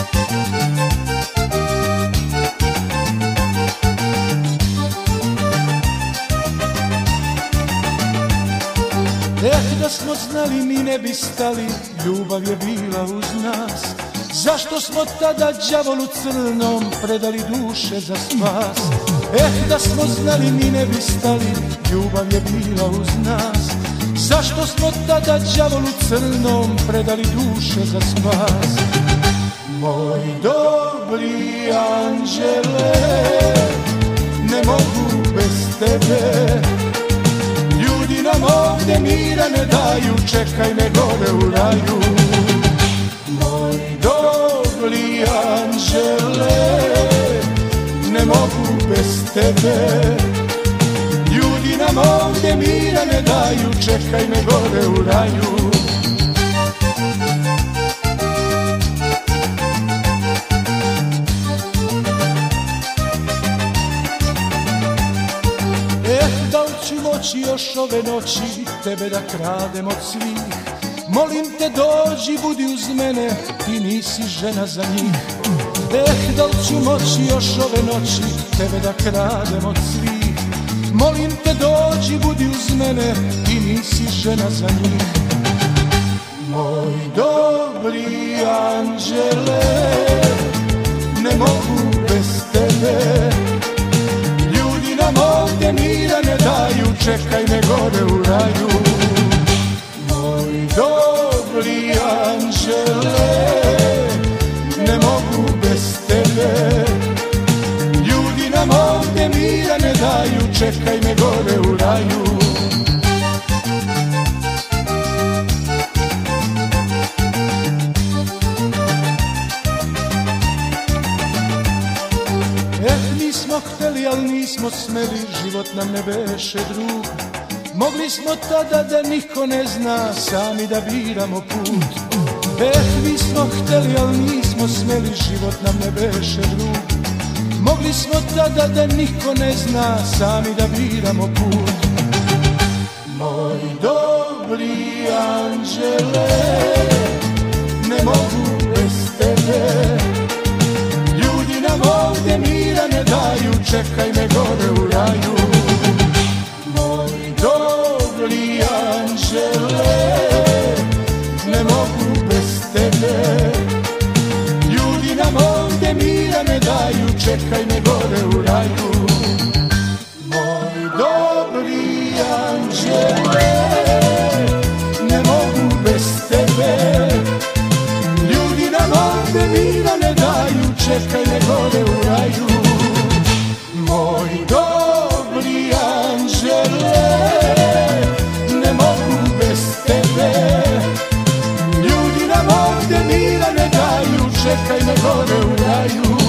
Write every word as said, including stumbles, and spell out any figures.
Eh, da smo znali mi ne bi stali, ljubav je bila uz nas. Zašto smo tada đavolu crnom predali duše za spas? Eh, da smo znali mi ne bi stali, ljubav je bila uz nas. Zašto smo tada đavolu crnom predali duše za spas? Moj dobri anđele, ne mogu bez tebe. Ljudi nam ovde mira ne daju, čekaj me gore u raju. Moj dobri anđele, ne mogu bez tebe. Ljudi nam ovde mira ne daju, čekaj me gore u raju. Eh, da li ću moći još ove noći tebe da kradem od svih? Molim te dođi, budi uz mene, ti nisi žena za njih. Eh, da li ću moći još ove noći tebe da kradem od svih? Molim te dođi, budi uz mene, ti nisi žena za njih. Moj dobri anđele, ne mogu bez tebe. Ljudi nam ovde mira ne daju, čekaj me gore u raju. Moj dobri anđele, ne mogu bez tebe. Ljudi nam ovde mira ne daju, čekaj me gore u raju. Eh, nismo hteli, al nismo smeli, život nam ne beše drug. Mogli smo tada da niko ne zna, sami da biramo put. Eh, nismo hteli, al nismo smeli, život nam ne beše drug. Mogli smo tada da niko ne zna, sami da biramo put. Moj dobri anđele, ne mogu bez tebe. Ljudi nam ovde mira ne daju, čekaj me gore u raju. Moj dobri anđele, ne mogu bez tebe. Ljudi nam ovde mira ne daju, čekaj me gore u raju. Moj dobri anđele, ne mogu bez tebe. Ljudi nam ovde mira ne daju, čekaj me gore u raju. Moj dobri anđele, ne mogu bez tebe. Ljudi nam ovde mira ne daju, čekaj me gore u raju.